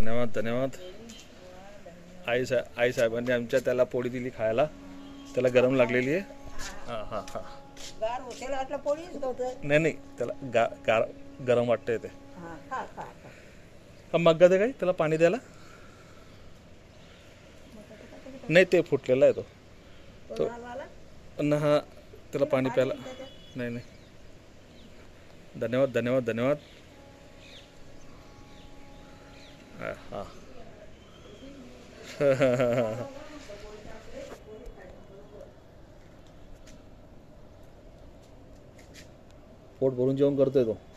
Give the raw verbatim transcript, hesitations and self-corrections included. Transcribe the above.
धन्यवाद धन्यवाद. आई साहेब आई साहेबांनी आमच्या त्याला पोळी दिली खायला. त्याला गरम लागलेली आहे. हां हां हां. नाही नाही त्याला गा गार गरम वाटतंय ते. का मग्गा दे काही त्याला पाणी द्यायला. नाही ते फुटलेला आहे तो तो न हा त्याला पाणी प्यायला. नाही नाही धन्यवाद धन्यवाद धन्यवाद. हां पोट भरून जेवण करतोय तो.